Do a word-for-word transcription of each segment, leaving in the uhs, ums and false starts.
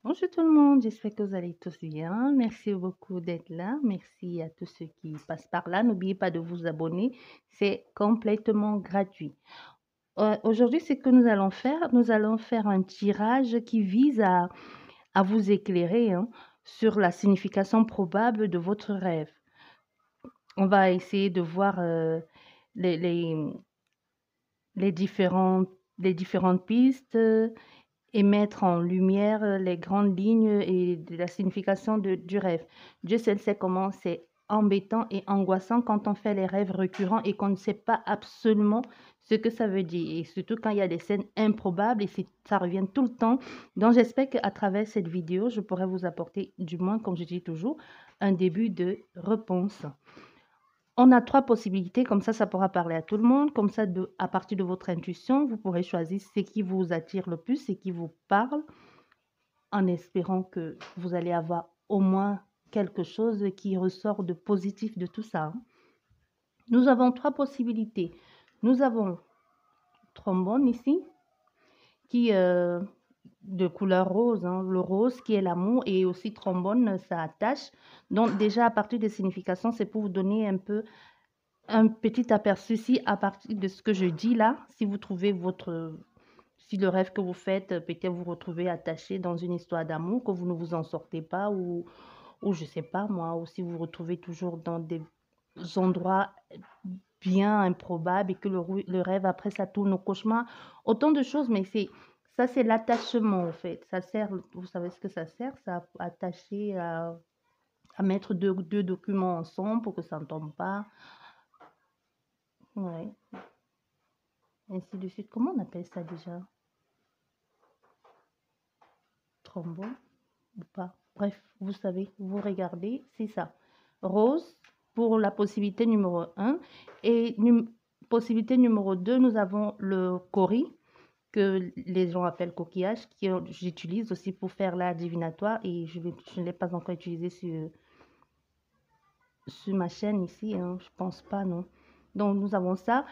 Bonjour tout le monde, j'espère que vous allez tous bien. Merci beaucoup d'être là. Merci à tous ceux qui passent par là. N'oubliez pas de vous abonner, c'est complètement gratuit. Euh, Aujourd'hui, ce que nous allons faire, nous allons faire un tirage qui vise à, à vous éclairer hein, sur la signification probable de votre rêve. On va essayer de voir euh, les, les, les différentes, les différentes pistes et mettre en lumière euh, les grandes lignes et de la signification de, du rêve. Dieu seul sait comment c'est embêtant et angoissant quand on fait les rêves récurrents et qu'on ne sait pas absolument ce que ça veut dire. Et surtout quand il y a des scènes improbables et ça revient tout le temps. Donc j'espère qu'à travers cette vidéo, je pourrai vous apporter, du moins comme je dis toujours, un début de réponse. On a trois possibilités, comme ça, ça pourra parler à tout le monde. Comme ça, de, à partir de votre intuition, vous pourrez choisir ce qui vous attire le plus, ce qui vous parle, en espérant que vous allez avoir au moins quelque chose qui ressort de positif de tout ça. Nous avons trois possibilités. Nous avons trombone ici, qui euh, de couleur rose, hein, le rose qui est l'amour, et aussi trombone, ça attache. Donc déjà, à partir des significations, c'est pour vous donner un peu un petit aperçu si à partir de ce que je dis là, si vous trouvez votre, si le rêve que vous faites, peut-être vous retrouvez attaché dans une histoire d'amour, que vous ne vous en sortez pas, ou, ou je sais pas moi, ou si vous vous retrouvez toujours dans des endroits bien improbables et que le, le rêve après ça tourne au cauchemar, autant de choses, mais c'est ça c'est l'attachement en fait. Ça sert, vous savez ce que ça sert, ça attacher à, à mettre deux, deux documents ensemble pour que ça ne tombe pas. Ouais. Ainsi de suite. Comment on appelle ça déjà? Trombone ou pas? Bref, vous savez, vous regardez, c'est ça. Rose pour la possibilité numéro un. Et num possibilité numéro deux, nous avons le cori, que les gens appellent coquillage, que j'utilise aussi pour faire l'art divinatoire. Et je, vais, je ne l'ai pas encore utilisé sur, sur ma chaîne ici. Hein, je pense pas, non. Donc, nous avons ça.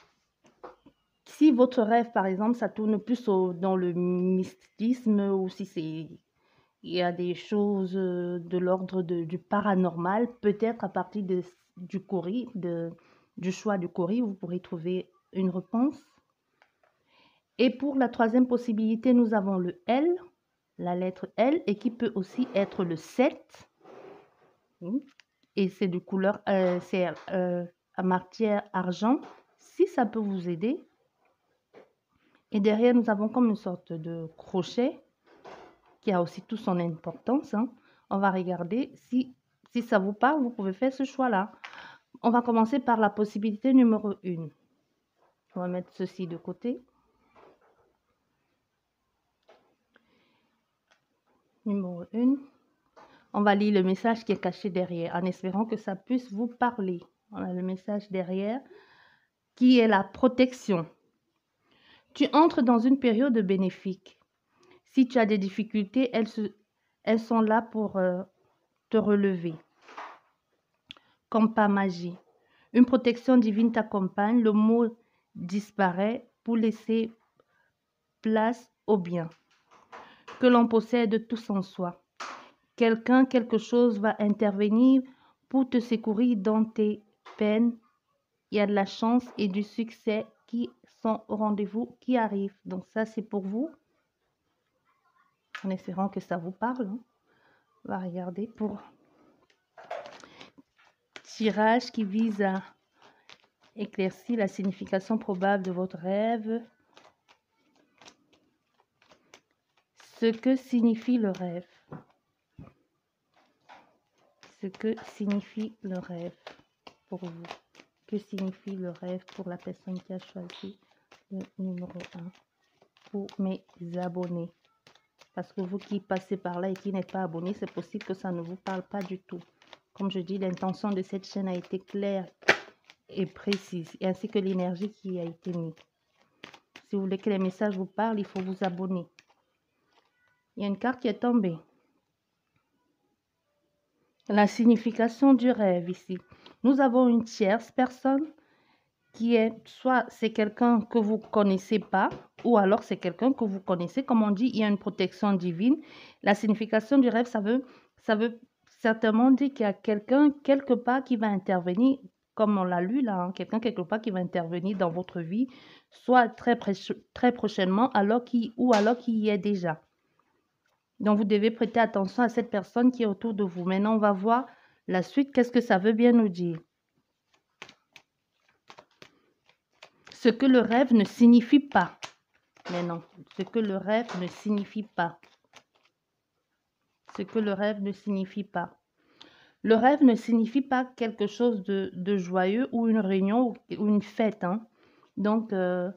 Si votre rêve, par exemple, ça tourne plus au, dans le mysticisme ou si c'est il y a des choses euh, de l'ordre du paranormal, peut-être à partir de, du cori, de, du choix du cori, vous pourrez trouver une réponse. Et pour la troisième possibilité, nous avons le L, la lettre L, et qui peut aussi être le sept. Et c'est de couleur, euh, c'est euh, à matière argent, si ça peut vous aider. Et derrière, nous avons comme une sorte de crochet qui a aussi toute son importance. Hein. On va regarder si, si ça vous parle, vous pouvez faire ce choix-là. On va commencer par la possibilité numéro un. On va mettre ceci de côté. Numéro un. On va lire le message qui est caché derrière en espérant que ça puisse vous parler. On a le message derrière qui est la protection. Tu entres dans une période bénéfique. Si tu as des difficultés, elles, se, elles sont là pour euh, te relever. Comme par magie. Une protection divine t'accompagne. Le mot disparaît pour laisser place au bien que l'on possède tous en soi. Quelqu'un, quelque chose va intervenir pour te secourir dans tes peines. Il y a de la chance et du succès qui sont au rendez-vous, qui arrivent. Donc ça, c'est pour vous. En espérant que ça vous parle. Hein. On va regarder pour tirage qui vise à éclaircir la signification probable de votre rêve. Ce que signifie le rêve. Ce que signifie le rêve pour vous. Que signifie le rêve pour la personne qui a choisi le numéro un pour mes abonnés. Parce que vous qui passez par là et qui n'êtes pas abonné, c'est possible que ça ne vous parle pas du tout. Comme je dis, l'intention de cette chaîne a été claire et précise, ainsi que l'énergie qui a été mise. Si vous voulez que les messages vous parlent, il faut vous abonner. Il y a une carte qui est tombée. La signification du rêve ici. Nous avons une tierce personne qui est, soit c'est quelqu'un que vous connaissez pas, ou alors c'est quelqu'un que vous connaissez. Comme on dit, il y a une protection divine. La signification du rêve, ça veut, ça veut certainement dire qu'il y a quelqu'un quelque part qui va intervenir, comme on l'a lu là, hein, quelqu'un quelque part qui va intervenir dans votre vie, soit très, très prochainement, alors qui, ou alors qui y est déjà. Donc, vous devez prêter attention à cette personne qui est autour de vous. Maintenant, on va voir la suite. Qu'est-ce que ça veut bien nous dire? Ce que le rêve ne signifie pas. Mais non, ce que le rêve ne signifie pas. Ce que le rêve ne signifie pas. Le rêve ne signifie pas quelque chose de, de joyeux ou une réunion ou une fête. Hein. Donc, euh,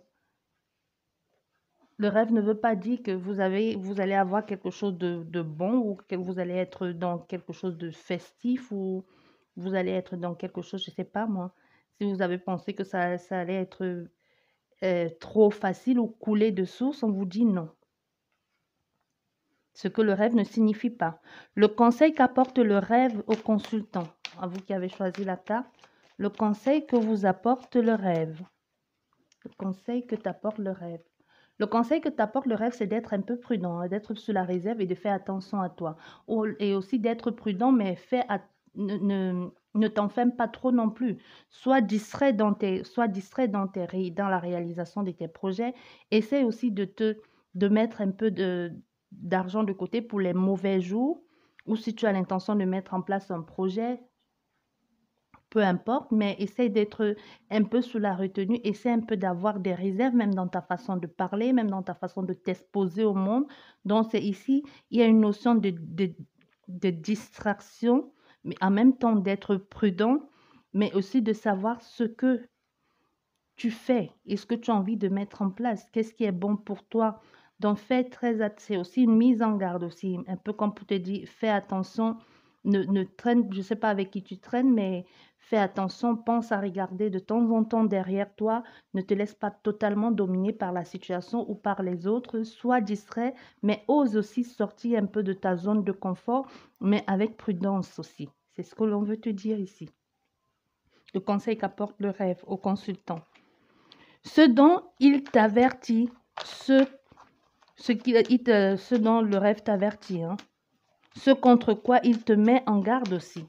le rêve ne veut pas dire que vous, avez, vous allez avoir quelque chose de, de bon ou que vous allez être dans quelque chose de festif ou vous allez être dans quelque chose, je ne sais pas moi. Si vous avez pensé que ça, ça allait être euh, trop facile ou couler de source, on vous dit non. Ce que le rêve ne signifie pas. Le conseil qu'apporte le rêve au consultant, à vous qui avez choisi la carte, le conseil que vous apporte le rêve. Le conseil que t'apporte le rêve. Le conseil que t'apporte le rêve, c'est d'être un peu prudent, hein, d'être sur la réserve et de faire attention à toi. Et aussi d'être prudent, mais fais at- ne, ne, ne t'enferme pas trop non plus. Sois distrait dans, tes, sois distrait dans, tes, ré- dans la réalisation de tes projets. Essaie aussi de te de mettre un peu de, d'argent de côté pour les mauvais jours ou si tu as l'intention de mettre en place un projet, peu importe, mais essaie d'être un peu sous la retenue, essaie un peu d'avoir des réserves, même dans ta façon de parler, même dans ta façon de t'exposer au monde. Donc, c'est ici, il y a une notion de, de, de distraction, mais en même temps d'être prudent, mais aussi de savoir ce que tu fais et ce que tu as envie de mettre en place. Qu'est-ce qui est bon pour toi? Donc, fais très attention. C'est aussi une mise en garde aussi, un peu comme pour te dire, fais attention, ne, ne traîne, je ne sais pas avec qui tu traînes, mais fais attention, pense à regarder de temps en temps derrière toi, ne te laisse pas totalement dominer par la situation ou par les autres, sois distrait, mais ose aussi sortir un peu de ta zone de confort, mais avec prudence aussi. C'est ce que l'on veut te dire ici. Le conseil qu'apporte le rêve au consultant. Ce dont il t'avertit, ce, ce, qui, il te, ce dont le rêve t'avertit, hein, ce contre quoi il te met en garde aussi.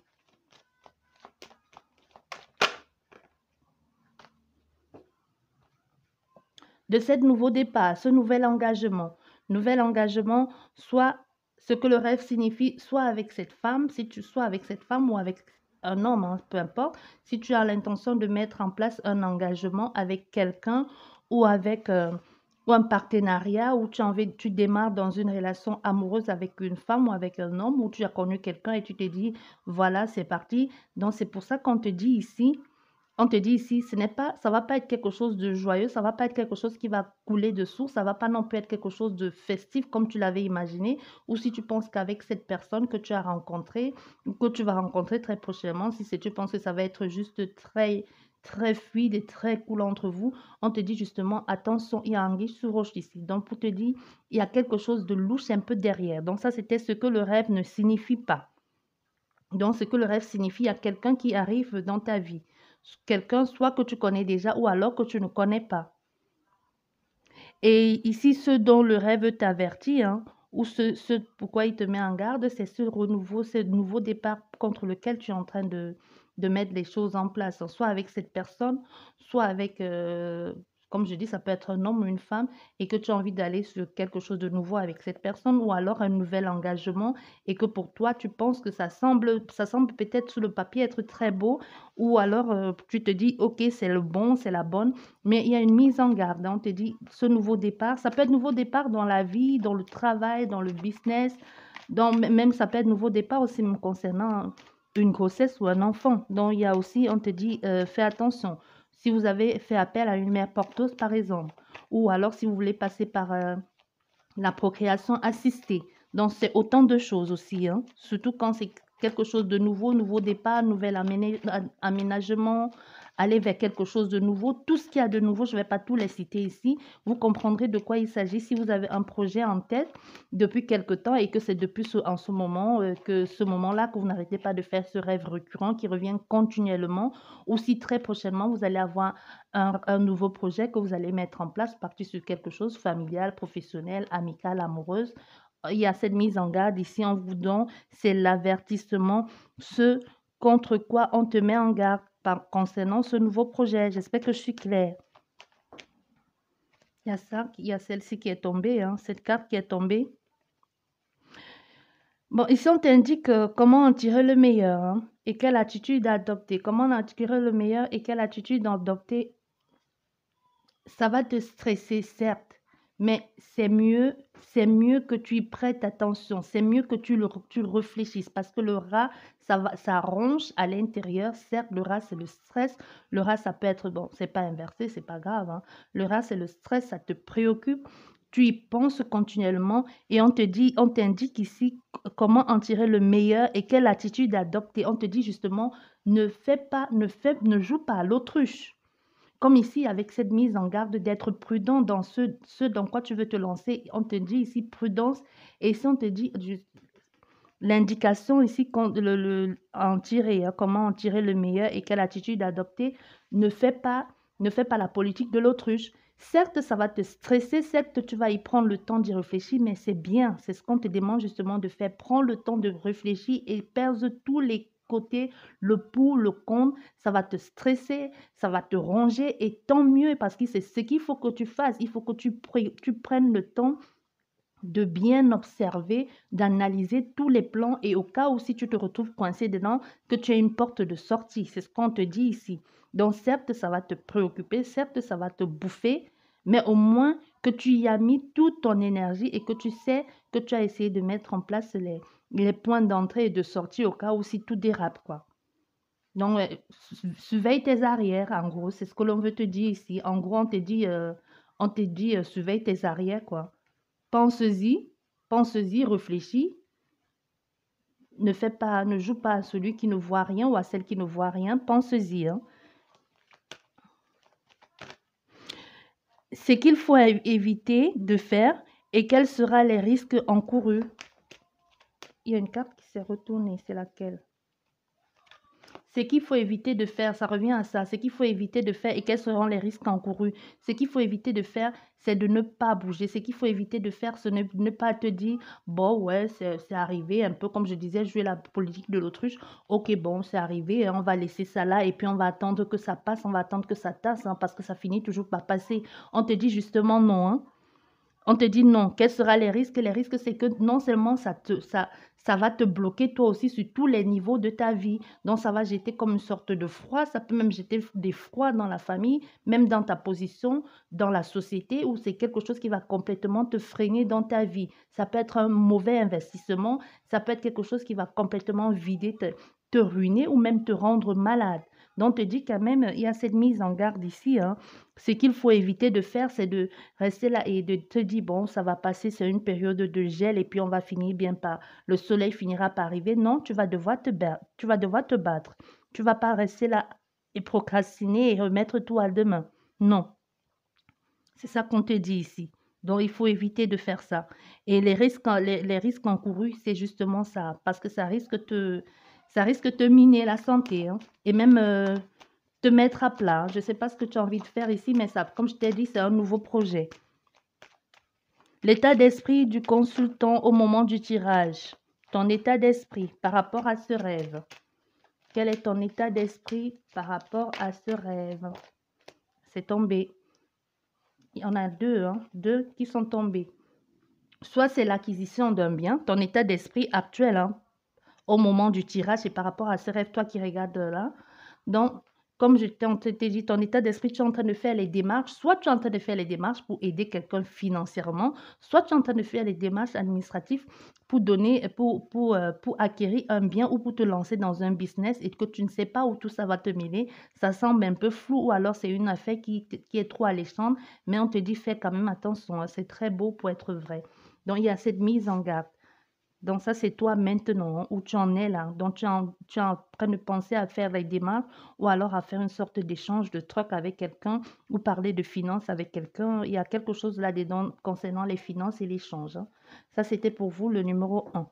De ce nouveau départ, ce nouvel engagement, nouvel engagement, soit ce que le rêve signifie, soit avec cette femme, si tu sois avec cette femme ou avec un homme, hein, peu importe, si tu as l'intention de mettre en place un engagement avec quelqu'un ou avec euh, ou un partenariat où tu as envie, tu démarres dans une relation amoureuse avec une femme ou avec un homme où tu as connu quelqu'un et tu te dis voilà, c'est parti. Donc c'est pour ça qu'on te dit ici on te dit ici, ce n'est pas, ça va pas être quelque chose de joyeux, ça va pas être quelque chose qui va couler de source, ça va pas non plus être quelque chose de festif comme tu l'avais imaginé, ou si tu penses qu'avec cette personne que tu as rencontrée, ou que tu vas rencontrer très prochainement, si c'est, tu penses que ça va être juste très, très fluide et très cool entre vous, on te dit justement, attention, il y a anguille sous roche ici. Donc, pour te dire, il y a quelque chose de louche un peu derrière. Donc, ça, c'était ce que le rêve ne signifie pas. Donc, ce que le rêve signifie, il y a quelqu'un qui arrive dans ta vie. Quelqu'un soit que tu connais déjà ou alors que tu ne connais pas. Et ici, ce dont le rêve t'avertit, hein, ou ce, ce pourquoi il te met en garde, c'est ce renouveau, ce nouveau départ contre lequel tu es en train de, de mettre les choses en place, soit avec cette personne, soit avec, euh, comme je dis, ça peut être un homme ou une femme, et que tu as envie d'aller sur quelque chose de nouveau avec cette personne, ou alors un nouvel engagement, et que pour toi, tu penses que ça semble, ça semble peut-être sur le papier être très beau, ou alors euh, tu te dis, ok, c'est le bon, c'est la bonne, mais il y a une mise en garde. Hein. On te dit, ce nouveau départ, ça peut être nouveau départ dans la vie, dans le travail, dans le business, dans, même ça peut être nouveau départ aussi même concernant une grossesse ou un enfant. Donc, il y a aussi, on te dit, euh, fais attention. Si vous avez fait appel à une mère porteuse, par exemple, ou alors si vous voulez passer par euh, la procréation assistée. Donc, c'est autant de choses aussi, hein. Surtout quand c'est quelque chose de nouveau, nouveau départ, nouvel aménagement, aller vers quelque chose de nouveau. Tout ce qu'il y a de nouveau, je ne vais pas tous les citer ici. Vous comprendrez de quoi il s'agit si vous avez un projet en tête depuis quelque temps et que c'est depuis ce, en ce moment, euh, que ce moment-là que vous n'arrêtez pas de faire ce rêve récurrent qui revient continuellement, ou si très prochainement vous allez avoir un, un nouveau projet que vous allez mettre en place, partir sur quelque chose familial, professionnel, amical, amoureuse. Il y a cette mise en garde ici en vous donnant, c'est l'avertissement, ce contre quoi on te met en garde par, concernant ce nouveau projet. J'espère que je suis claire. Il y a ça, il y a celle-ci qui est tombée, hein, cette carte qui est tombée. Bon, ici on t'indique euh, comment en tirer le meilleur, hein, et quelle attitude adopter. Comment en tirer le meilleur et quelle attitude adopter. Ça va te stresser, certes, mais c'est mieux, c'est mieux que tu y prêtes attention, c'est mieux que tu le, tu le réfléchisses parce que le rat, ça va, ça ronge à l'intérieur. Certes, le rat, c'est le stress. Le rat, ça peut être, bon, c'est pas inversé, c'est pas grave, hein. Le rat, c'est le stress, ça te préoccupe. Tu y penses continuellement et on te dit, on t'indique ici comment en tirer le meilleur et quelle attitude adopter. On te dit justement, ne fais pas, ne fais, ne joue pas à l'autruche. Comme ici, avec cette mise en garde d'être prudent dans ce, ce dans quoi tu veux te lancer. On te dit ici prudence. Et ici, on te dit l'indication ici, le, le, en tirer, hein, comment en tirer le meilleur et quelle attitude adopter. Ne fais pas, ne fais pas la politique de l'autruche. Certes, ça va te stresser, certes, tu vas y prendre le temps d'y réfléchir, mais c'est bien. C'est ce qu'on te demande justement de faire. Prends le temps de réfléchir et perce tous les côté, le pour, le contre, ça va te stresser, ça va te ronger et tant mieux parce que c'est ce qu'il faut que tu fasses. Il faut que tu, tu prennes le temps de bien observer, d'analyser tous les plans et au cas où si tu te retrouves coincé dedans, que tu aies une porte de sortie. C'est ce qu'on te dit ici. Donc certes, ça va te préoccuper, certes, ça va te bouffer, mais au moins que tu y as mis toute ton énergie et que tu sais que tu as essayé de mettre en place les, les points d'entrée et de sortie au cas où si tout dérape, quoi. Donc, euh, surveille tes arrières, en gros, c'est ce que l'on veut te dire ici. En gros, on te dit, euh, on te dit euh, surveille tes arrières, quoi. Pense-y, pense-y, réfléchis. Ne fais pas, ne joue pas à celui qui ne voit rien ou à celle qui ne voit rien. Pense-y, hein. Ce qu'il faut éviter de faire et quels seront les risques encourus. Il y a une carte qui s'est retournée, c'est laquelle? Ce qu'il faut éviter de faire, ça revient à ça, ce qu'il faut éviter de faire et quels seront les risques encourus. Ce qu'il faut éviter de faire, c'est de ne pas bouger. Ce qu'il faut éviter de faire, c'est ne, ne pas te dire, bon, ouais, c'est arrivé, un peu comme je disais, jouer la politique de l'autruche. Ok, bon, c'est arrivé, hein, on va laisser ça là et puis on va attendre que ça passe, on va attendre que ça tasse, hein, parce que ça finit toujours par passer. On te dit justement non, hein. On te dit non. Quels seront les risques? Les risques, c'est que non seulement ça, te, ça, ça va te bloquer toi aussi sur tous les niveaux de ta vie. Donc, ça va jeter comme une sorte de froid. Ça peut même jeter des froids dans la famille, même dans ta position, dans la société, où c'est quelque chose qui va complètement te freiner dans ta vie. Ça peut être un mauvais investissement. Ça peut être quelque chose qui va complètement vider, te, te ruiner ou même te rendre malade. Donc, on te dit quand même, il y a cette mise en garde ici, hein. Ce qu'il faut éviter de faire, c'est de rester là et de te dire, bon, ça va passer, c'est une période de gel et puis on va finir bien par, le soleil finira par arriver. Non, tu vas devoir te battre. Tu vas devoir te battre. Tu ne vas pas rester là et procrastiner et remettre tout à demain. Non. C'est ça qu'on te dit ici. Donc, il faut éviter de faire ça. Et les risques, les, les risques encourus, c'est justement ça. Parce que ça risque de ça risque de te miner la santé, hein, et même euh, te mettre à plat. Je ne sais pas ce que tu as envie de faire ici, mais ça, comme je t'ai dit, c'est un nouveau projet. L'état d'esprit du consultant au moment du tirage. Ton état d'esprit par rapport à ce rêve. Quel est ton état d'esprit par rapport à ce rêve? C'est tombé. Il y en a deux, hein, deux qui sont tombés. Soit c'est l'acquisition d'un bien, ton état d'esprit actuel, hein, au moment du tirage, c'est par rapport à ce rêve, toi qui regardes là. Donc, comme je t'ai dit, ton état d'esprit, tu es en train de faire les démarches. Soit tu es en train de faire les démarches pour aider quelqu'un financièrement, soit tu es en train de faire les démarches administratives pour donner, pour, pour, euh, pour acquérir un bien ou pour te lancer dans un business et que tu ne sais pas où tout ça va te mêler. Ça semble un peu flou ou alors c'est une affaire qui, qui est trop alléchante, mais on te dit fais quand même attention, hein, c'est très beau pour être vrai. Donc, il y a cette mise en garde. Donc ça, c'est toi maintenant, hein, où tu en es là. Donc tu es, en, tu es en train de penser à faire les démarches ou alors à faire une sorte d'échange de trucs avec quelqu'un ou parler de finances avec quelqu'un. Il y a quelque chose là-dedans concernant les finances et l'échange, hein. Ça, c'était pour vous le numéro un.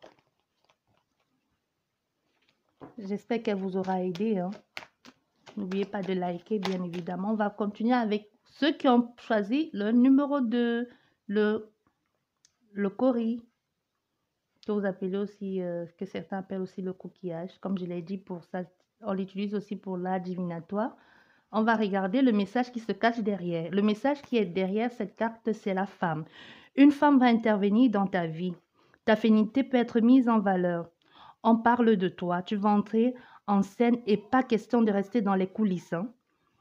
J'espère qu'elle vous aura aidé, hein. N'oubliez pas de liker, bien évidemment. On va continuer avec ceux qui ont choisi le numéro deux, le, le cori, que vous appelez aussi, euh, que certains appellent aussi le coquillage. Comme je l'ai dit, pour ça, on l'utilise aussi pour l'art divinatoire. On va regarder le message qui se cache derrière. Le message qui est derrière cette carte, c'est la femme. Une femme va intervenir dans ta vie. Ta féminité peut être mise en valeur. On parle de toi. Tu vas entrer en scène et pas question de rester dans les coulisses, hein.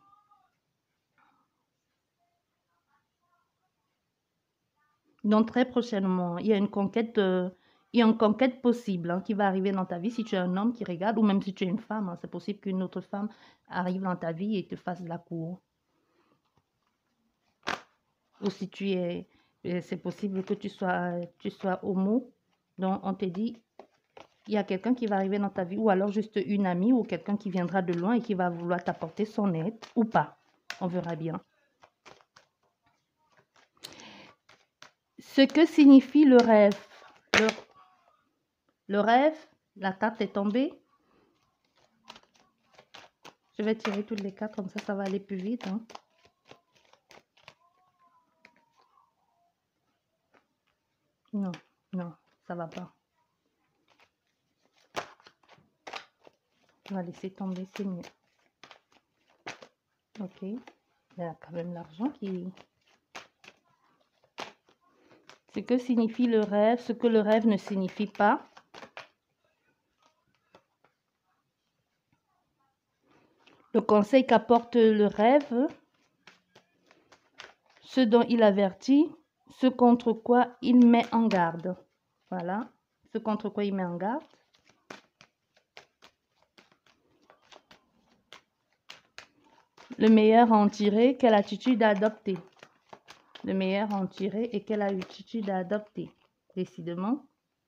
Donc, très prochainement, il y a une conquête, euh, il y a une conquête possible, hein, qui va arriver dans ta vie si tu es un homme qui regarde ou même si tu es une femme, hein. C'est possible qu'une autre femme arrive dans ta vie et te fasse de la cour. Ou si tu es, euh, c'est possible que tu sois, tu sois homo. Donc, on te dit, il y a quelqu'un qui va arriver dans ta vie ou alors juste une amie ou quelqu'un qui viendra de loin et qui va vouloir t'apporter son aide ou pas. On verra bien. Ce que signifie le rêve. Le, le rêve, la carte est tombée. Je vais tirer toutes les cartes, comme ça, ça va aller plus vite, hein. Non, non, ça va pas. On va laisser tomber, c'est mieux. Ok, il y a quand même l'argent qui... Ce que signifie le rêve, ce que le rêve ne signifie pas. Le conseil qu'apporte le rêve, ce dont il avertit, ce contre quoi il met en garde. Voilà, ce contre quoi il met en garde. Le meilleur à en tirer, quelle attitude à adopter. Le meilleur à en tirer et quelle attitude à adopter. Décidément.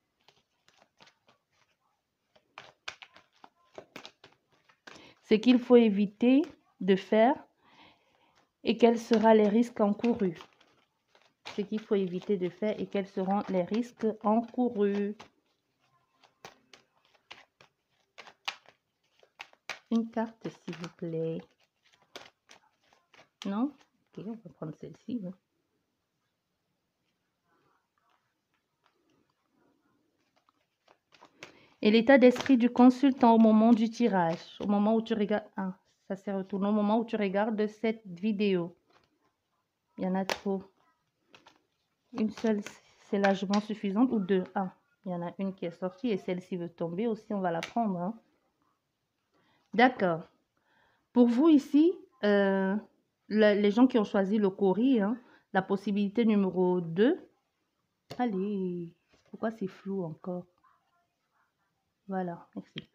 Ce qu'il faut éviter de faire et quels seront les risques encourus. Ce qu'il faut éviter de faire et quels seront les risques encourus. Une carte, s'il vous plaît. Non? Ok, on va prendre celle-ci. Hein. Et l'état d'esprit du consultant au moment du tirage, au moment où tu regardes... Ah, ça s'est retourné au moment où tu regardes cette vidéo. Il y en a trop. Une seule, c'est largement suffisante ou deux? Ah, il y en a une qui est sortie et celle-ci veut tomber aussi, on va la prendre. Hein. D'accord. Pour vous ici, euh, le, les gens qui ont choisi le cori, hein, la possibilité numéro deux. Allez, pourquoi c'est flou encore? Voilà, merci.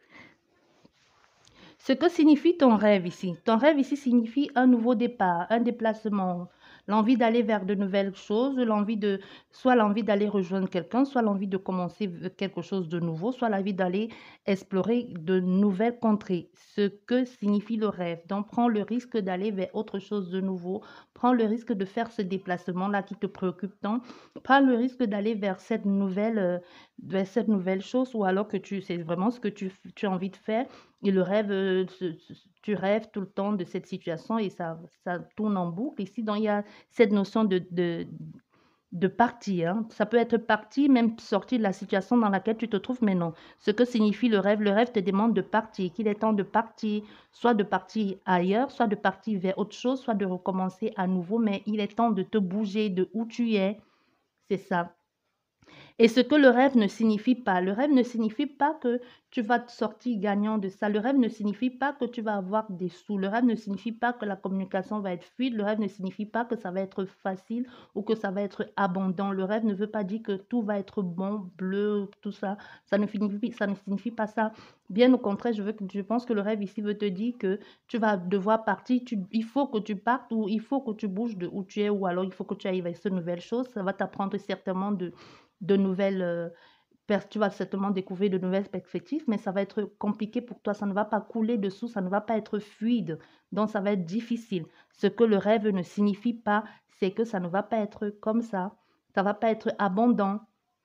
Ce que signifie ton rêve ici? Ton rêve ici signifie un nouveau départ, un déplacement, l'envie d'aller vers de nouvelles choses, l'envie de, soit l'envie d'aller rejoindre quelqu'un, soit l'envie de commencer quelque chose de nouveau, soit l'envie d'aller explorer de nouvelles contrées. Ce que signifie le rêve. Donc, prends le risque d'aller vers autre chose de nouveau, prends le risque de faire ce déplacement-là qui te préoccupe tant, prends le risque d'aller vers cette nouvelle, euh, vers cette nouvelle chose, ou alors que tu, c'est vraiment ce que tu, tu as envie de faire. Et le rêve, euh, tu rêves tout le temps de cette situation et ça, ça tourne en boucle. Ici, donc, il y a cette notion de, de, de partie. Hein. Ça peut être partie, même sortir de la situation dans laquelle tu te trouves, mais non. Ce que signifie le rêve, le rêve te demande de partir, qu'il est temps de partir, soit de partir ailleurs, soit de partir vers autre chose, soit de recommencer à nouveau, mais il est temps de te bouger de où tu es. C'est ça. Et ce que le rêve ne signifie pas, le rêve ne signifie pas que tu vas te sortir gagnant de ça. Le rêve ne signifie pas que tu vas avoir des sous. Le rêve ne signifie pas que la communication va être fluide. Le rêve ne signifie pas que ça va être facile ou que ça va être abondant. Le rêve ne veut pas dire que tout va être bon, bleu, tout ça. Ça ne signifie, ça ne signifie pas ça. Bien au contraire, je, veux que, je pense que le rêve ici veut te dire que tu vas devoir partir. Tu, il faut que tu partes ou il faut que tu bouges de où tu es ou alors il faut que tu ailles vers cette nouvelle chose. Ça va t'apprendre certainement de de nouvelles, euh, tu vas certainement découvrir de nouvelles perspectives, mais ça va être compliqué pour toi. Ça ne va pas couler dessous, ça ne va pas être fluide. Donc, ça va être difficile. Ce que le rêve ne signifie pas, c'est que ça ne va pas être comme ça. Ça ne va pas être abondant.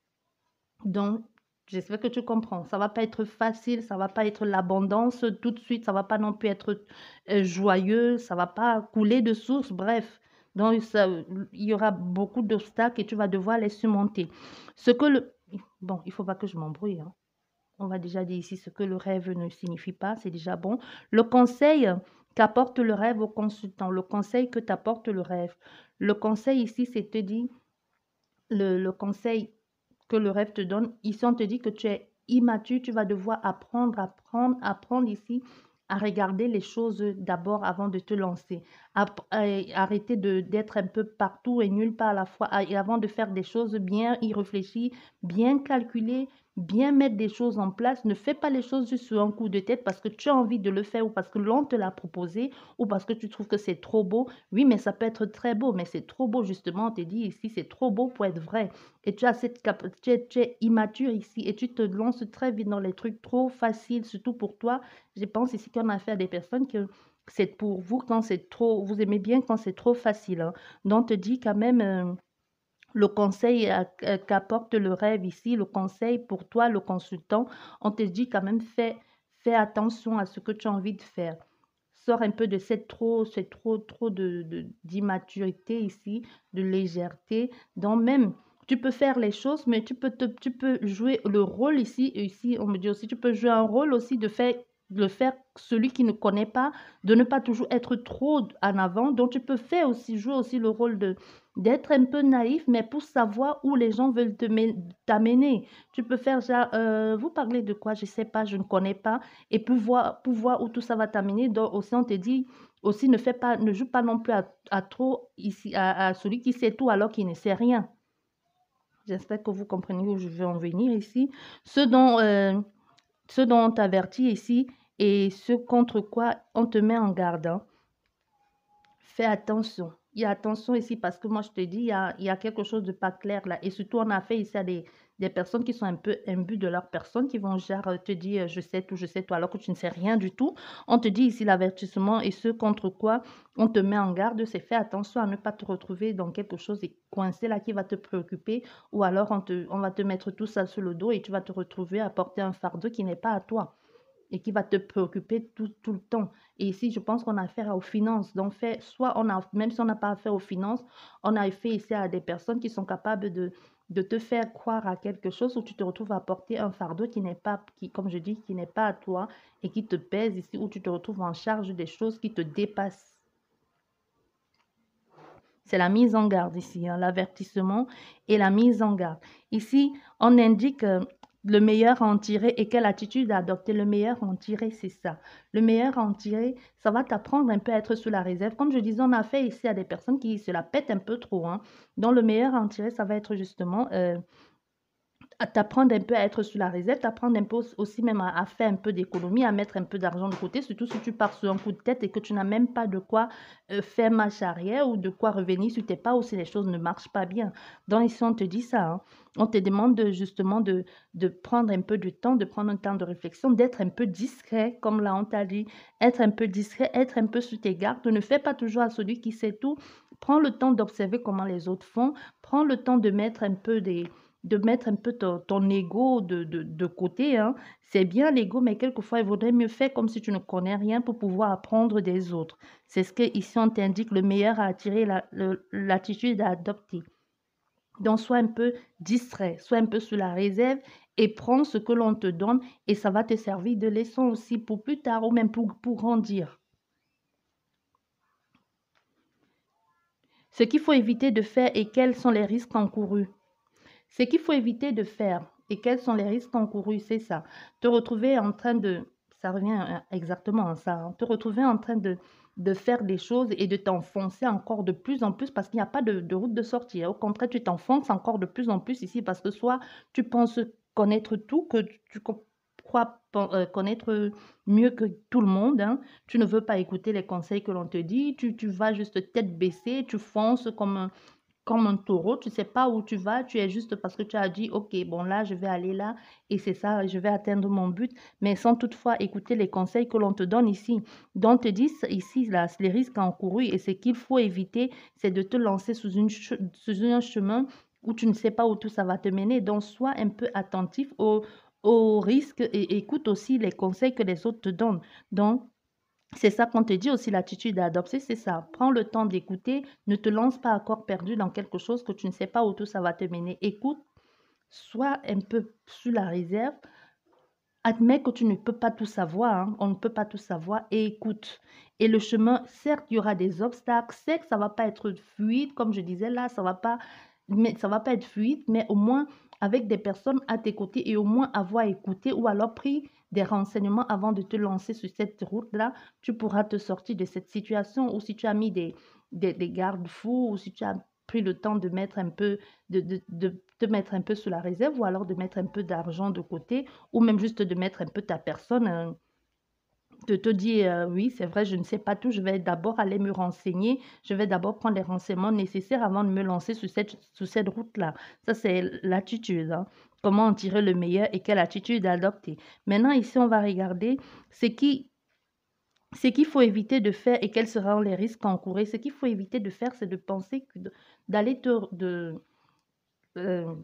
Donc, j'espère que tu comprends. Ça ne va pas être facile, ça ne va pas être l'abondance tout de suite, ça ne va pas non plus être euh, joyeux, ça ne va pas couler de source, bref. Donc, ça, il y aura beaucoup d'obstacles et tu vas devoir les surmonter. Ce que le... Bon, il ne faut pas que je m'embrouille, hein. On va déjà dire ici ce que le rêve ne signifie pas, c'est déjà bon. Le conseil qu'apporte le rêve au consultant, le conseil que t'apporte le rêve. Le conseil ici, c'est te dire, le, le conseil que le rêve te donne, ici on te dit que tu es immature, tu vas devoir apprendre, apprendre, apprendre ici à regarder les choses d'abord avant de te lancer. App- euh, arrêter de d'être un peu partout et nulle part à la fois, ah, et avant de faire des choses bien y réfléchir, bien calculer, bien mettre des choses en place. Ne fais pas les choses juste sur un coup de tête parce que tu as envie de le faire ou parce que l'on te l'a proposé ou parce que tu trouves que c'est trop beau. Oui, mais ça peut être très beau, mais c'est trop beau justement. On te dit ici, c'est trop beau pour être vrai. Et tu as cette cap- tu es, tu es immature ici et tu te lances très vite dans les trucs trop faciles, surtout pour toi. Je pense ici qu'on a affaire à des personnes que c'est pour vous quand c'est trop, vous aimez bien quand c'est trop facile, hein. Donc, on te dit quand même euh, le conseil euh, euh, qu'apporte le rêve ici, le conseil pour toi, le consultant, on te dit quand même fais, fais attention à ce que tu as envie de faire. Sors un peu de cette trop, c'est trop, trop de, de- d'immaturité ici, de légèreté. Donc même, tu peux faire les choses, mais tu peux, te, tu peux jouer le rôle ici. Et ici, on me dit aussi, tu peux jouer un rôle aussi de faire, de le faire celui qui ne connaît pas, de ne pas toujours être trop en avant. Donc tu peux faire aussi, jouer aussi le rôle de d'être un peu naïf, mais pour savoir où les gens veulent te mé- t'amener. Tu peux faire genre, euh, vous parlez de quoi? Je sais pas, je ne connais pas et pour voir, pour voir où tout ça va t'amener. Donc aussi, on te dit, aussi ne fais pas, ne joue pas non plus à, à trop ici, à, à celui qui sait tout alors qu'il ne sait rien. J'espère que vous comprenez où je veux en venir ici. Ce dont, euh, ce dont on t'avertit ici et ce contre quoi on te met en garde, hein. Fais attention. Il y a attention ici parce que moi, je te dis, il y a, il y a quelque chose de pas clair là. Et surtout, on a fait ici à des, des personnes qui sont un peu imbues de leur personne, qui vont genre euh, te dire, euh, je sais tout, je sais tout, alors que tu ne sais rien du tout. On te dit ici l'avertissement et ce contre quoi on te met en garde, c'est fais attention à ne pas te retrouver dans quelque chose et coincé là qui va te préoccuper ou alors on, te, on va te mettre tout ça sur le dos et tu vas te retrouver à porter un fardeau qui n'est pas à toi et qui va te préoccuper tout, tout le temps. Et ici, je pense qu'on a affaire aux finances. Donc, fait, soit on a, même si on n'a pas affaire aux finances, on a fait ici à des personnes qui sont capables de, de te faire croire à quelque chose où tu te retrouves à porter un fardeau qui n'est pas, qui, comme je dis, qui n'est pas à toi et qui te pèse ici, où tu te retrouves en charge des choses qui te dépassent. C'est la mise en garde ici, hein, l'avertissement et la mise en garde. Ici, on indique euh, le meilleur à en tirer et quelle attitude à adopter. Le meilleur à en tirer, c'est ça. Le meilleur à en tirer, ça va t'apprendre un peu à être sous la réserve. Comme je disais, on a fait ici à des personnes qui se la pètent un peu trop, hein. Donc, le meilleur à en tirer, ça va être justement euh, à t'apprendre un peu à être sur la réserve, t'apprendre un peu aussi même à, à faire un peu d'économie, à mettre un peu d'argent de côté, surtout si tu pars sur un coup de tête et que tu n'as même pas de quoi euh, faire marche arrière ou de quoi revenir sur tes pas ou si les choses ne marchent pas bien. Donc ici, on te dit ça, hein. On te demande de, justement de, de prendre un peu de temps, de prendre un temps de réflexion, d'être un peu discret, comme là on t'a dit, être un peu discret, être un peu sur tes gardes, ne fais pas toujours à celui qui sait tout. Prends le temps d'observer comment les autres font, prends le temps de mettre un peu des de mettre un peu ton, ton ego de, de, de côté, hein. C'est bien l'ego, mais quelquefois, il vaudrait mieux faire comme si tu ne connais rien pour pouvoir apprendre des autres. C'est ce que ici on t'indique le meilleur à attirer la- le- l'attitude à adopter. Donc, sois un peu distrait, sois un peu sous la réserve et prends ce que l'on te donne et ça va te servir de leçon aussi pour plus tard ou même pour, pour grandir. Ce qu'il faut éviter de faire et quels sont les risques encourus. Ce qu'il faut éviter de faire et quels sont les risques encourus, c'est ça. Te retrouver en train de, ça revient euh, exactement à ça, hein, te retrouver en train de, de faire des choses et de t'enfoncer encore de plus en plus parce qu'il n'y a pas de, de route de sortie, hein. Au contraire, tu t'enfonces encore de plus en plus ici parce que soit tu penses connaître tout, que tu, tu crois euh, connaître mieux que tout le monde, hein. Tu ne veux pas écouter les conseils que l'on te dit, tu, tu vas juste tête baissée, tu fonces comme un comme un taureau, tu ne sais pas où tu vas, tu es juste parce que tu as dit, OK, bon là, je vais aller là et c'est ça, je vais atteindre mon but, mais sans toutefois écouter les conseils que l'on te donne ici. Donc, on te dit ici, là, les risques encourus et ce qu'il faut éviter, c'est de te lancer sous, une che- sous un chemin où tu ne sais pas où tout ça va te mener. Donc, sois un peu attentif aux, aux risques et écoute aussi les conseils que les autres te donnent. Donc, c'est ça qu'on te dit aussi, l'attitude à adopter, c'est ça. Prends le temps d'écouter, ne te lance pas à corps perdu dans quelque chose que tu ne sais pas où tout ça va te mener. Écoute, sois un peu sur la réserve, admets que tu ne peux pas tout savoir, hein, on ne peut pas tout savoir, et écoute. Et le chemin, certes, il y aura des obstacles, certes, ça va pas être fluide, comme je disais là, ça va pas, mais ça va pas être fluide, mais au moins avec des personnes à tes côtés et au moins avoir écouté ou alors pris des renseignements avant de te lancer sur cette route-là, tu pourras te sortir de cette situation. Ou si tu as mis des, des, des garde-fous, ou si tu as pris le temps de mettre un peu, de, de, de te mettre un peu sur la réserve, ou alors de mettre un peu d'argent de côté, ou même juste de mettre un peu ta personne, euh, de te dire, euh, oui, c'est vrai, je ne sais pas tout, je vais d'abord aller me renseigner, je vais d'abord prendre les renseignements nécessaires avant de me lancer sur cette, sur cette route-là. Ça, c'est l'attitude, hein. Comment en tirer le meilleur et quelle attitude adopter. Maintenant, ici, on va regarder ce qui, ce qu'il faut éviter de faire et quels seront les risques encourus. Ce qu'il faut éviter de faire, c'est de penser que de- d'aller te... De, euh,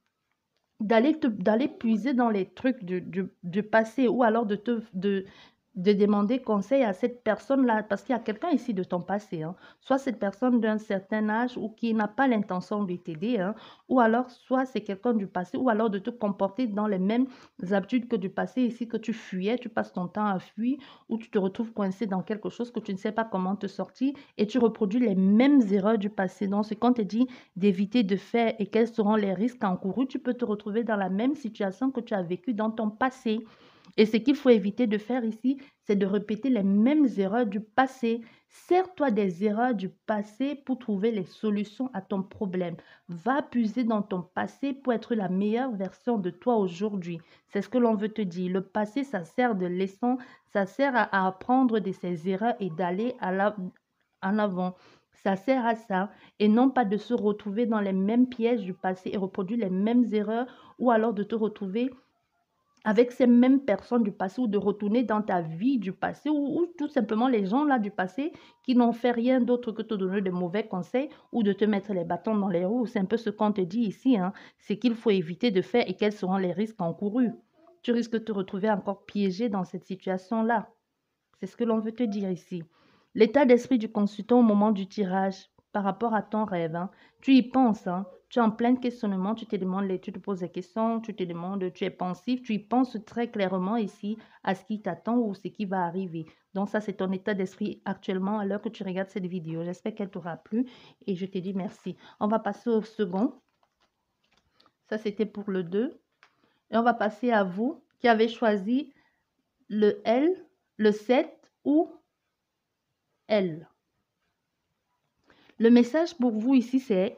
d'aller te d'aller puiser dans les trucs du, du, du passé ou alors de te de, de demander conseil à cette personne-là, parce qu'il y a quelqu'un ici de ton passé, hein. Soit cette personne d'un certain âge ou qui n'a pas l'intention de t'aider, hein, ou alors soit c'est quelqu'un du passé, ou alors de te comporter dans les mêmes habitudes que du passé, ici que tu fuyais, tu passes ton temps à fuir, ou tu te retrouves coincé dans quelque chose que tu ne sais pas comment te sortir, et tu reproduis les mêmes erreurs du passé. Donc, c'est quand on te dit d'éviter de faire et quels seront les risques encourus, tu peux te retrouver dans la même situation que tu as vécu dans ton passé. Et ce qu'il faut éviter de faire ici, c'est de répéter les mêmes erreurs du passé. Sers-toi des erreurs du passé pour trouver les solutions à ton problème. Va puiser dans ton passé pour être la meilleure version de toi aujourd'hui. C'est ce que l'on veut te dire. Le passé, ça sert de leçon, ça sert à, à apprendre de ses erreurs et d'aller à la, en avant. Ça sert à ça et non pas de se retrouver dans les mêmes pièges du passé et reproduire les mêmes erreurs ou alors de te retrouver avec ces mêmes personnes du passé ou de retourner dans ta vie du passé ou, ou tout simplement les gens là du passé qui n'ont fait rien d'autre que te donner de mauvais conseils ou de te mettre les bâtons dans les roues. C'est un peu ce qu'on te dit ici, hein. C'est qu'il faut éviter de faire et quels seront les risques encourus. Tu risques de te retrouver encore piégé dans cette situation-là. C'est ce que l'on veut te dire ici. L'état d'esprit du consultant au moment du tirage par rapport à ton rêve, hein. Tu y penses, hein. Tu es en plein questionnement, tu te demandes, les- tu te poses des questions, tu te demandes, tu es pensif, tu y penses très clairement ici à ce qui t'attend ou ce qui va arriver. Donc ça, c'est ton état d'esprit actuellement à l'heure que tu regardes cette vidéo. J'espère qu'elle t'aura plu et je te dis merci. On va passer au second. Ça, c'était pour le deux. Et on va passer à vous qui avez choisi le L, le sept ou L. Le message pour vous ici, c'est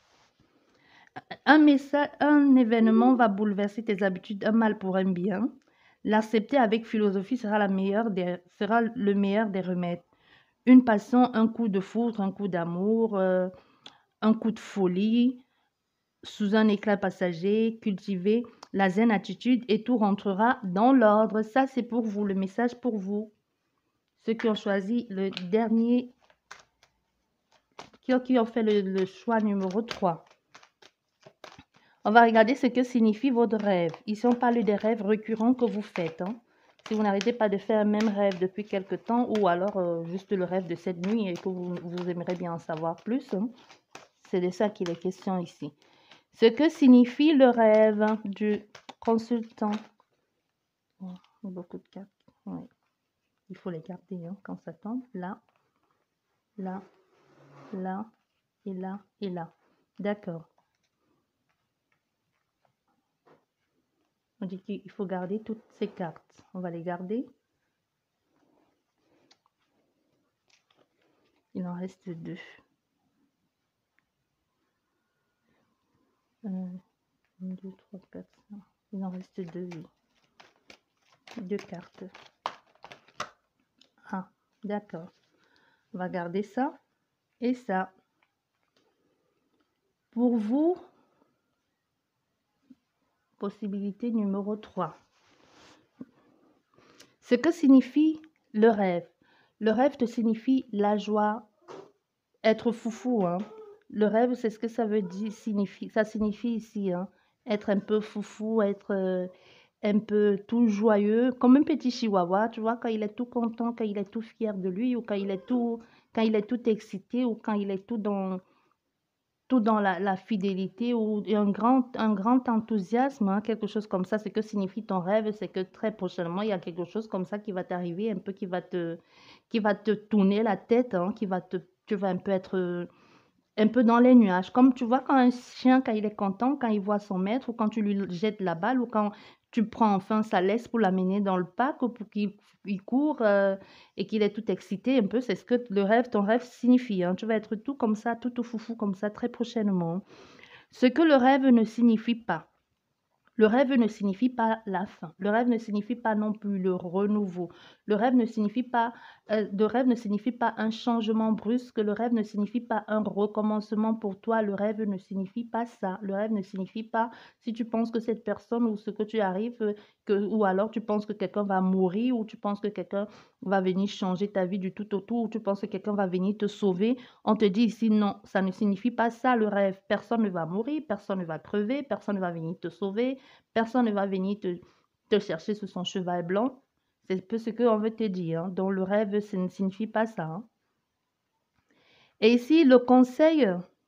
un message, un événement va bouleverser tes habitudes, un mal pour un bien. L'accepter avec philosophie sera, la meilleure des, sera le meilleur des remèdes. Une passion, un coup de foudre, un coup d'amour, euh, un coup de folie, sous un éclat passager, cultiver la zen attitude et tout rentrera dans l'ordre. Ça, c'est pour vous, le message pour vous. Ceux qui ont choisi le dernier, qui ont, qui ont fait le, le choix numéro trois. On va regarder ce que signifie votre rêve. Ici, on parle des rêves récurrents que vous faites, hein. Si vous n'arrêtez pas de faire un même rêve depuis quelque temps ou alors euh, juste le rêve de cette nuit et que vous, vous aimeriez bien en savoir plus, hein, c'est de ça qu'il est question ici. Ce que signifie le rêve du consultant. Oh, beaucoup de cartes. Ouais. Il faut les garder, hein, quand ça tombe. Là, là, là, et là, et là. D'accord. On dit qu'il faut garder toutes ces cartes. On va les garder. Il en reste deux. un, deux, trois, quatre, cinq. Il en reste deux, oui. Deux cartes. Ah, d'accord. On va garder ça et ça. Pour vous, possibilité numéro trois. Ce que signifie le rêve. Le rêve te signifie la joie, être foufou. Hein. Le rêve, c'est ce que ça veut dire, signifie, ça signifie ici. Hein. Être un peu foufou, être euh, un peu tout joyeux, comme un petit chihuahua, tu vois, quand il est tout content, quand il est tout fier de lui, ou quand il est tout, quand il est tout excité, ou quand il est tout dans, tout dans la, la fidélité, ou un grand, un grand enthousiasme, hein, quelque chose comme ça. C'est que signifie ton rêve, c'est que très prochainement, il y a quelque chose comme ça qui va t'arriver, un peu qui va te, qui va te tourner la tête, hein, qui va te, tu vas un peu être euh, un peu dans les nuages. Comme tu vois quand un chien, quand il est content, quand il voit son maître, ou quand tu lui jettes la balle, ou quand tu prends enfin sa laisse pour l'amener dans le parc, ou pour qu'il il court euh, et qu'il est tout excité un peu, c'est ce que le rêve, ton rêve signifie. Hein. Tu vas être tout comme ça, tout au foufou comme ça, très prochainement. Ce que le rêve ne signifie pas. Le rêve ne signifie pas la fin. Le rêve ne signifie pas non plus le renouveau. Le rêve ne signifie pas, euh, le rêve ne signifie pas un changement brusque. Le rêve ne signifie pas un recommencement pour toi. Le rêve ne signifie pas ça. Le rêve ne signifie pas si tu penses que cette personne ou ce que tu arrives, euh, que, ou alors tu penses que quelqu'un va mourir, ou tu penses que quelqu'un va venir changer ta vie du tout au tout, ou tu penses que quelqu'un va venir te sauver. On te dit ici non, ça ne signifie pas ça le rêve. Personne ne va mourir, personne ne va crever, personne ne va venir te sauver. Personne ne va venir te, te chercher sur son cheval blanc. C'est un peu ce qu'on veut te dire. Hein. Donc, le rêve, ça ne signifie pas ça. Hein. Et ici, le conseil,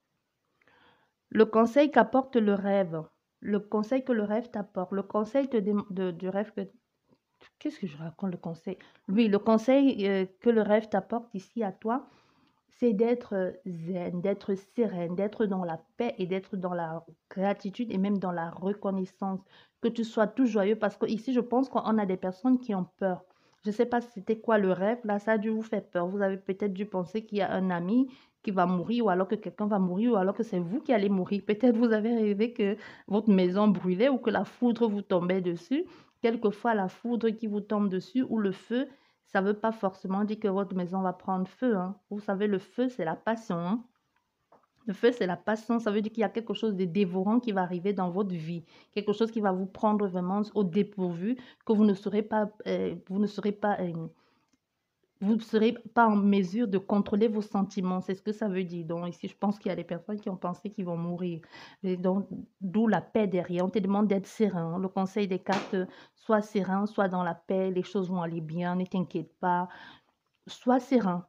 le conseil qu'apporte le rêve, le conseil que le rêve t'apporte, le conseil te de, de, du rêve que... Qu'est-ce que je raconte, le conseil? Oui, le conseil euh, que le rêve t'apporte ici à toi, c'est d'être zen, d'être sereine, d'être dans la paix et d'être dans la gratitude et même dans la reconnaissance, que tu sois tout joyeux parce que ici, je pense qu'on a des personnes qui ont peur. Je ne sais pas si c'était quoi le rêve, là, ça a dû vous faire peur. Vous avez peut-être dû penser qu'il y a un ami qui va mourir ou alors que quelqu'un va mourir ou alors que c'est vous qui allez mourir. Peut-être vous avez rêvé que votre maison brûlait ou que la foudre vous tombait dessus. Quelquefois, la foudre qui vous tombe dessus ou le feu, ça ne veut pas forcément dire que votre maison va prendre feu. Hein. Vous savez, le feu, c'est la passion. Hein. Le feu, c'est la passion. Ça veut dire qu'il y a quelque chose de dévorant qui va arriver dans votre vie. Quelque chose qui va vous prendre vraiment au dépourvu, que vous ne serez pas, euh, vous ne serez pas, euh, vous ne serez pas en mesure de contrôler vos sentiments. C'est ce que ça veut dire. Donc, ici, je pense qu'il y a des personnes qui ont pensé qu'ils vont mourir. Et donc, d'où la paix derrière. On te demande d'être serein. Le conseil des cartes, sois serein, sois dans la paix, les choses vont aller bien, ne t'inquiète pas. Sois serein.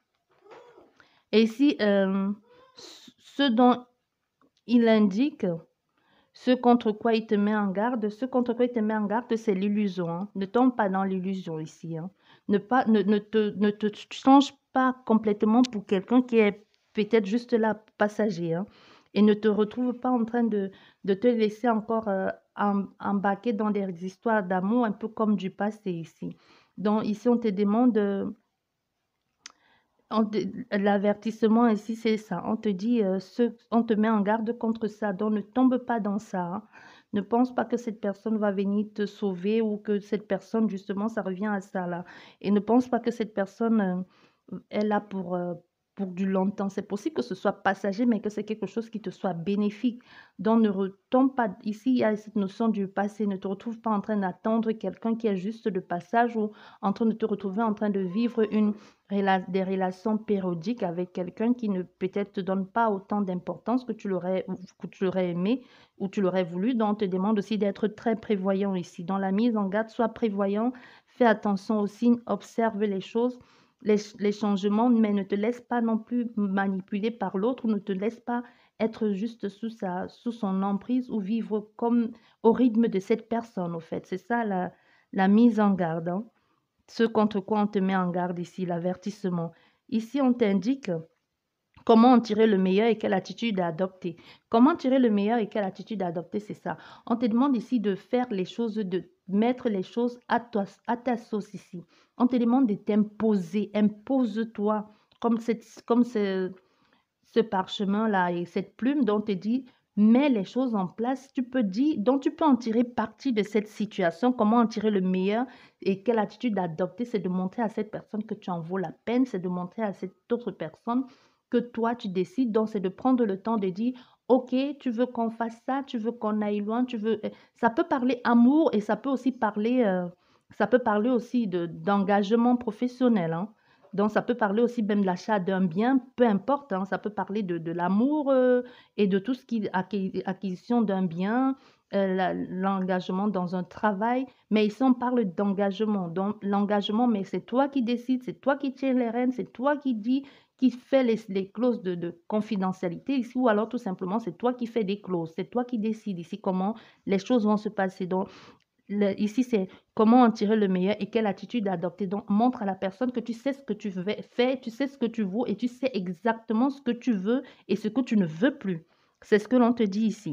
Et ici, euh, ce dont il indique, ce contre quoi il te met en garde, ce contre quoi il te met en garde, c'est l'illusion. Hein. Ne tombe pas dans l'illusion ici. Hein. Ne, pas, ne, ne, te, ne te change pas complètement pour quelqu'un qui est peut-être juste là, passager. Hein. Et ne te retrouve pas en train de, de te laisser encore euh, embarquer dans des histoires d'amour, un peu comme du passé ici. Donc ici, on te demande... Euh, l'avertissement ici, c'est ça. On te dit, euh, ce, on te met en garde contre ça. Donc, ne tombe pas dans ça. Hein. Ne pense pas que cette personne va venir te sauver ou que cette personne, justement, ça revient à ça là. Et ne pense pas que cette personne euh, est là pour, euh, pour du longtemps. C'est possible que ce soit passager, mais que c'est quelque chose qui te soit bénéfique. Donc, ne retombe pas. Ici, il y a cette notion du passé. Ne te retrouve pas en train d'attendre quelqu'un qui est juste de passage ou en train de te retrouver en train de vivre une des relations périodiques avec quelqu'un qui ne peut-être te donne pas autant d'importance que tu l'aurais que tu l'aurais aimé ou tu l'aurais voulu. Donc, on te demande aussi d'être très prévoyant ici. Dans la mise en garde, sois prévoyant, fais attention aux signes, observe les choses, les, les changements, mais ne te laisse pas non plus manipuler par l'autre, ne te laisse pas être juste sous, sa, sous son emprise ou vivre comme au rythme de cette personne, au fait. C'est ça la, la mise en garde. Hein. Ce contre quoi on te met en garde ici, l'avertissement. Ici, on t'indique comment en tirer le meilleur et quelle attitude adopter. Comment tirer le meilleur et quelle attitude adopter, c'est ça. On te demande ici de faire les choses, de mettre les choses à, toi, à ta sauce ici. On te demande de t'imposer. Impose-toi comme, cette, comme ce, ce parchemin-là et cette plume dont on te dit mets les choses en place, tu peux dire, donc tu peux en tirer parti de cette situation, comment en tirer le meilleur et quelle attitude adopter, c'est de montrer à cette personne que tu en vaux la peine, c'est de montrer à cette autre personne que toi tu décides, donc c'est de prendre le temps de dire, OK, tu veux qu'on fasse ça, tu veux qu'on aille loin, tu veux heu, ça peut parler amour et ça peut aussi parler, heu, ça peut parler aussi de d'engagement professionnel, hein. Donc ça peut parler aussi même de l'achat d'un bien, peu importe, hein, ça peut parler de de l'amour, heu et de tout ce qui acquis acquisition d'un bien, heu, la l'engagement dans un travail. Mais ici, on parle d'engagement. Donc l'engagement, mais c'est toi qui décides, c'est toi qui tiens les rênes, c'est toi qui dis qui fait les les clauses de de confidentialité ici ou alors tout simplement c'est toi qui fais des clauses, c'est toi qui décides ici comment les choses vont se passer. Donc le ici c'est comment en tirer le meilleur et quelle attitude adopter. Donc montre à la personne que tu sais ce que tu veux faire, tu sais ce que tu vaux et tu sais exactement ce que tu veux et ce que tu ne veux plus. C'est ce que l'on te dit ici.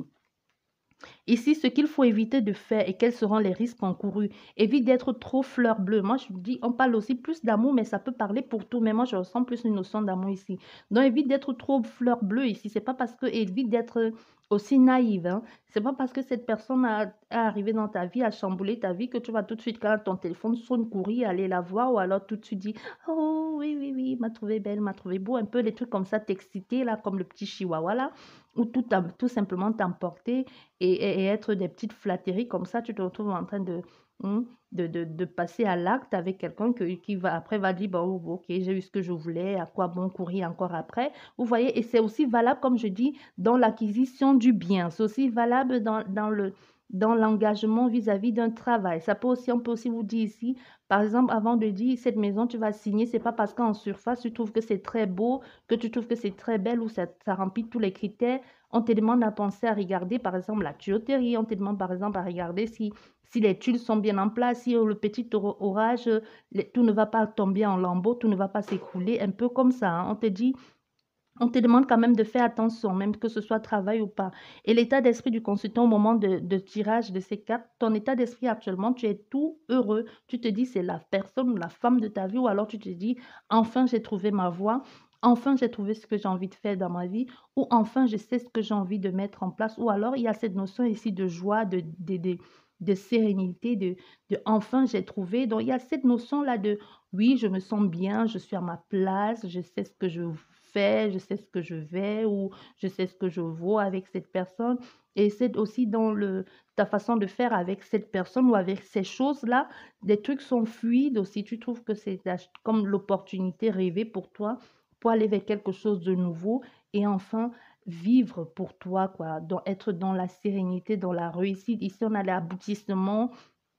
Ici, ce qu'il faut éviter de faire et quels seront les risques encourus. Évite d'être trop fleur bleue. Moi, je vous dis, on parle aussi plus d'amour, mais ça peut parler pour tout. Mais moi, je ressens plus une notion d'amour ici. Donc, évite d'être trop fleur bleue ici. C'est pas parce que, évite d'être aussi naïve. Hein. C'est pas parce que cette personne a, a arrivé dans ta vie, a chamboulé ta vie, que tu vas tout de suite, quand ton téléphone sonne, courir, aller la voir, ou alors tout de suite dire, oh oui, oui, oui, m'a trouvé belle, m'a trouvé beau, un peu les trucs comme ça, t'exciter, là, comme le petit chihuahua, là, ou tout, tout simplement t'emporter et et et être des petites flatteries comme ça, tu te retrouves en train de, mmh, de de de passer à l'acte avec quelqu'un que qui va après va dire: «Bon, OK, j'ai eu ce que je voulais, à quoi bon courir encore après?» Vous voyez? Et c'est aussi valable, comme je dis, dans l'acquisition du bien. C'est aussi valable dans dans le dans l'engagement vis-à-vis d'un travail. Ça peut aussi on peut aussi vous dire ici, par exemple, avant de dire: «Cette maison, tu vas signer», c'est pas parce qu'en surface, tu trouves que c'est très beau, que tu trouves que c'est très belle ou ça ça remplit tous les critères. On te demande à penser à regarder, par exemple, la tuyauterie. On te demande, par exemple, à regarder si, si les tuiles sont bien en place, si euh, le petit or- orage, euh, les- tout ne va pas tomber en lambeaux, tout ne va pas s'écrouler, un peu comme ça. Hein. On te dit, on te demande quand même de faire attention, même que ce soit travail ou pas. Et l'état d'esprit du consultant au moment de, de tirage de ces cartes, ton état d'esprit actuellement, tu es tout heureux. Tu te dis, c'est la personne ou la femme de ta vie, ou alors tu te dis, enfin, j'ai trouvé ma voie. Enfin, j'ai trouvé ce que j'ai envie de faire dans ma vie, ou enfin, je sais ce que j'ai envie de mettre en place, ou alors il y a cette notion ici de joie, de, de, de, de sérénité, de, de enfin, j'ai trouvé. Donc, il y a cette notion-là de oui, je me sens bien, je suis à ma place, je sais ce que je fais, je sais ce que je vais ou je sais ce que je vaux avec cette personne. Et c'est aussi dans le, ta façon de faire avec cette personne ou avec ces choses-là, des trucs sont fluides aussi. Tu trouves que c'est la- comme l'opportunité rêvée pour toi pour aller vers quelque chose de nouveau et enfin vivre pour toi, quoi. Donc, être dans la sérénité, dans la réussite. Ici, on a l'aboutissement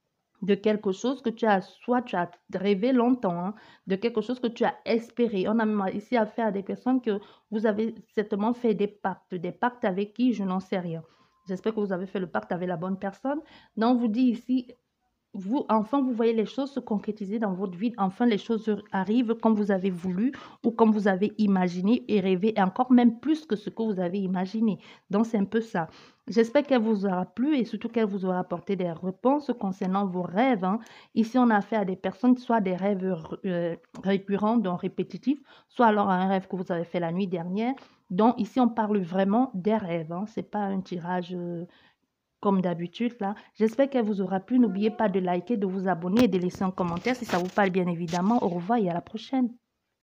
de quelque chose que tu as, soit tu as rêvé longtemps, hein, de quelque chose que tu as espéré. On a même ici affaire à des personnes que vous avez certainement fait des pactes, des pactes avec qui, je n'en sais rien. J'espère que vous avez fait le pacte avec la bonne personne. Donc, on vous dit ici, vous, enfin, vous voyez les choses se concrétiser dans votre vie. Enfin, les choses arrivent comme vous avez voulu ou comme vous avez imaginé et rêvé, et encore même plus que ce que vous avez imaginé. Donc, c'est un peu ça. J'espère qu'elle vous aura plu et surtout qu'elle vous aura apporté des réponses concernant vos rêves. Hein. Ici, on a affaire à des personnes, soit des rêves euh, récurrents, donc répétitifs, soit alors un rêve que vous avez fait la nuit dernière. Donc, ici, on parle vraiment des rêves. Hein. Ce n'est pas un tirage. Euh, comme d'habitude là. J'espère qu'elle vous aura plu. N'oubliez pas de liker, de vous abonner et de laisser un commentaire si ça vous parle bien évidemment. Au revoir et à la prochaine.